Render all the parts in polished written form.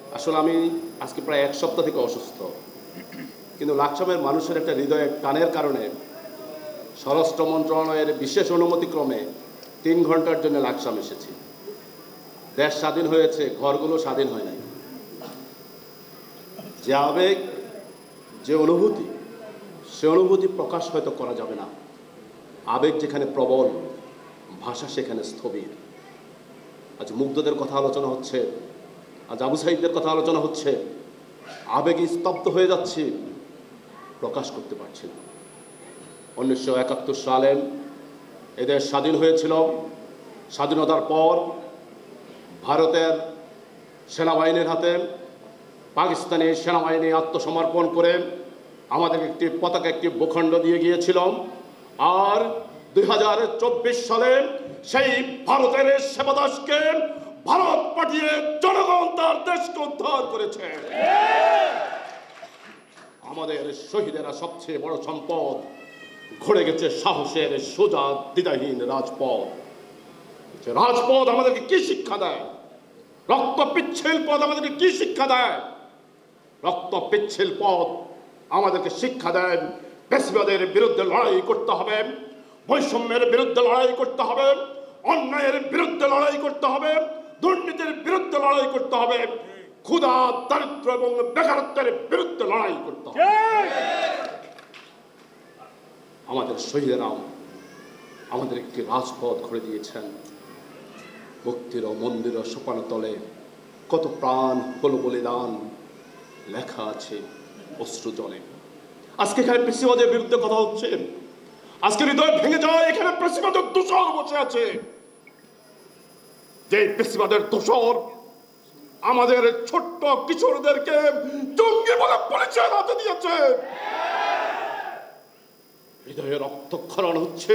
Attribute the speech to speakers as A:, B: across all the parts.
A: আসলে আমি আজকে প্রায় এক সপ্তাহ থেকে অসুস্থ, কিন্তু লাকসামের মানুষের একটা হৃদয়ে টানের কারণে স্বরাষ্ট্র মন্ত্রণালয়ের বিশেষ অনুমতিক্রমে 3 ঘন্টার জন্য লাকসাম এসেছি। দেশ স্বাধীন হয়েছে, ঘরগুলো স্বাধীন হয় নাই। যে আবেগ, যে অনুভূতি, সে অনুভূতি প্রকাশ হয়তো করা যাবে না। আবেগ যেখানে প্রবল, ভাষা সেখানে স্থবির। আজ মুগ্ধদের কথা আলোচনা হচ্ছে, আজ আবু সাঈদের কথা আলোচনা হচ্ছে। আবেগে স্তব্ধ হয়ে যাচ্ছি, প্রকাশ করতে পারছি না। 1971 সালে এদেশ স্বাধীন হয়েছিল। স্বাধীনতার পর ভারতের সেনাবাহিনীর হাতে পাকিস্তানি সেনাবাহিনী আত্মসমর্পণ করে আমাদের একটি পতাকা, একটি ভূখণ্ড দিয়ে গিয়েছিল। আর 2024 সালে সেই ভারতের সেবাদাসকে ভারত পাঠিয়ে জনগণ তার দেশকে উদ্ধার করেছে। আমাদের শহীদেরা সবচেয়ে বড় সম্পদ। ঘুরে গেছে সাহসের সোজা দ্বিধাহীন রাজপথ। রাজপথ আমাদেরকে কি শিক্ষা দেয়? রক্ত পিচ্ছিল পথ আমাদেরকে কি শিক্ষা দেয়? রক্ত পিচ্ছিল পথ আমাদেরকে শিক্ষা দেয় পেশিবাদের বিরুদ্ধে লড়াই করতে হবে, বৈষম্যের বিরুদ্ধে লড়াই করতে হবে, অন্যায়ের বিরুদ্ধে লড়াই করতে হবে, দুর্নীতির বিরুদ্ধে লড়াই করতে হবে, ক্ষুধা, দারিদ্র এবং বেকারত্বের বিরুদ্ধে লড়াই করতে হবে। আমাদের শহীদেরা আমাদের একটি রাজপথ ঘুরে দিয়েছেন। মুক্তির মন্দির সোপান তলে কত প্রাণ হল বলিদান, লেখা আছে অশ্রু জলে। আজকে এখানে পেশিবাদের বিরুদ্ধে কথা হচ্ছে। আজকে হৃদয় ভেঙে যায়, এখানে পেশিবাদের দোষর বসে আছে। যে পেশিবাদের দোষর আমাদের ছোট্ট কিশোরদেরকে জঙ্গি বলে পরিচয় হাতে দিয়েছে। হৃদয়ে রক্তক্ষরণ হচ্ছে।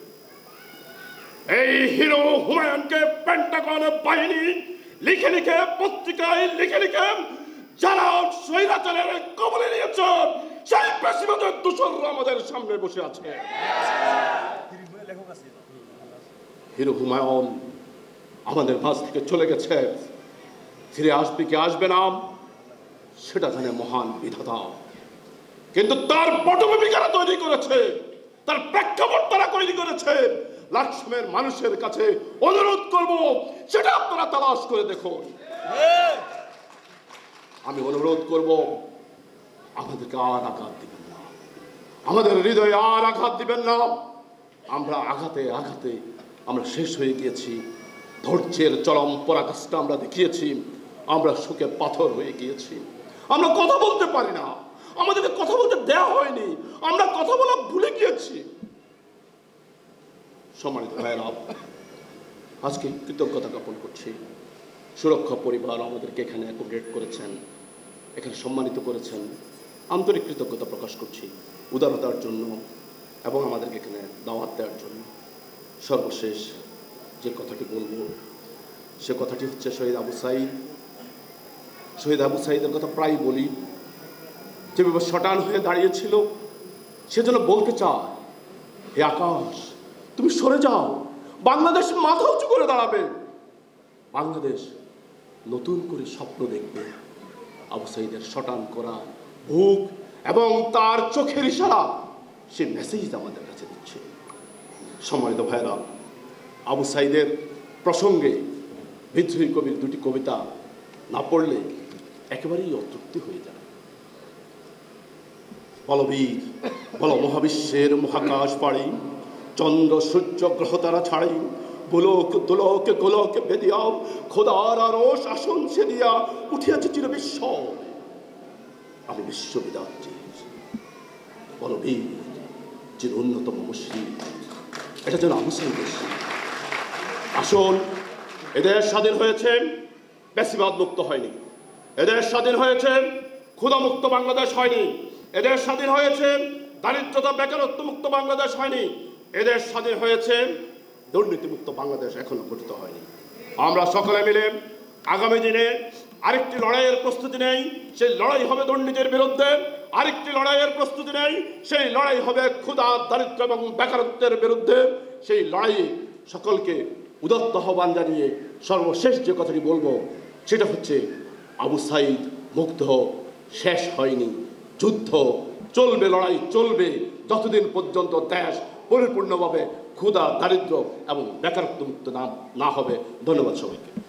A: এই হিরো হুমায়ুনকে পেন্টাগন বাহিনী লিখে লিখে, পত্রিকায় লিখে লিখে যারা স্বৈরাচারের কবলে নিয়েছে, সেই পেশিবাদের দোষররা আমাদের সামনে বসে আছে। হিরো হুমায়ুন আমাদের মাঝ থেকে চলে গেছে। ফিরে আসবে কি আসবে না সেটা জানে মহান বিধাতা। কিন্তু তার পটভূমিকারা তৈরি করেছে, তার প্রেক্ষাপট তারা তৈরি করেছে। লাকসামের মানুষের কাছে অনুরোধ করব, সেটা আপনারা তালাশ করে দেখুন। আমি অনুরোধ করব, আমাদেরকে আর আঘাত দিবেন না, আমাদের হৃদয়ে আর আঘাত দিবেন না। আমরা আঘাতে আঘাতে আমরা শেষ হয়ে গিয়েছি। ধৈর্যের চরম পরাকাষ্ঠা আমরা দেখিয়েছি। আমরা শোকে পাথর হয়ে গিয়েছি। আমরা কথা বলতে পারি না, আমাদেরকে কথা বলতে দেওয়া হয়নি, আমরা কথা বলা ভুলে গিয়েছি। সম্মানিত ভাইয়েরা, আজকে কৃতজ্ঞতা জ্ঞাপন করছি। সুরক্ষা পরিবার আমাদেরকে এখানে অ্যাকোমোডেট করেছেন, এখানে সম্মানিত করেছেন। আন্তরিক কৃতজ্ঞতা প্রকাশ করছি উদারতার জন্য এবং আমাদেরকে এখানে দাওয়াত দেওয়ার জন্য। সর্বশেষ যে কথাটি বলবো সে কথাটি হচ্ছে শহীদ আবু সাঈদ। শহীদ আবু সাঈদের কথা প্রায় বলি। যেভাবে শটান হয়ে দাঁড়িয়েছিল, সেজন্য বলতে চায়, হে আকাশ তুমি সরে যাও, বাংলাদেশ মাথা উঁচু করে দাঁড়াবে, বাংলাদেশ নতুন করে স্বপ্ন দেখবে। আবু সাঈদের শটান করা বুক এবং তার চোখের ইশারা সে মেসেজ আমাদের কাছে দিচ্ছে। সম্মানিত ভাইরা, আবু সাঈদের প্রসঙ্গে বিদ্রোহী কবির দুটি কবিতা না পড়লে একেবারেই অতৃপ্তি হয়ে যায়। বলবীর বল মহাবিশ্বের মহাকাশ পাড়ি, চন্দ্র সূর্য গ্রহ তারা ছাড়ি, গোলক দোলক গোলক বেদিয়া, খোদার আরশ আসন ছেদিয়া উঠিয়াছে চির বিশ্ব। আমি বিশ্ববিদ্যার্থী বলবীর চির অন্যতম মুশরিক। এটা যেন আবু সাঈদের। আসুন, এদেশ স্বাধীন হয়েছে, বেশিবাদ মুক্ত হয়নি। এদেশ স্বাধীন হয়েছে, ক্ষুধামুক্ত বাংলাদেশ হয়নি। এদেশ স্বাধীন হয়েছে, দারিদ্রতা বেকারত্ব মুক্ত বাংলাদেশ হয়নি। এদেশ স্বাধীন হয়েছে, দুর্নীতিমুক্ত বাংলাদেশ এখনো গঠিত হয়নি। আমরা সকলে মিলে আগামী দিনে আরেকটি লড়াইয়ের প্রস্তুতি নেই। সেই লড়াই হবে দুর্নীতির বিরুদ্ধে। আরেকটি লড়াইয়ের প্রস্তুতি নেই, সেই লড়াই হবে ক্ষুধা, দারিদ্র এবং বেকারত্বের বিরুদ্ধে। সেই লড়াইয়ে সকলকে উদাত্ত আহ্বান জানিয়ে সর্বশেষ যে কথাটি বলবো সেটা হচ্ছে, আবু সাইদ মুগ্ধ শেষ হয়নি, যুদ্ধ চলবে, লড়াই চলবে যতদিন পর্যন্ত দেশ পরিপূর্ণভাবে ক্ষুধা, দারিদ্র্য এবং বেকারত্ব মুক্ত না হবে। ধন্যবাদ সবাইকে।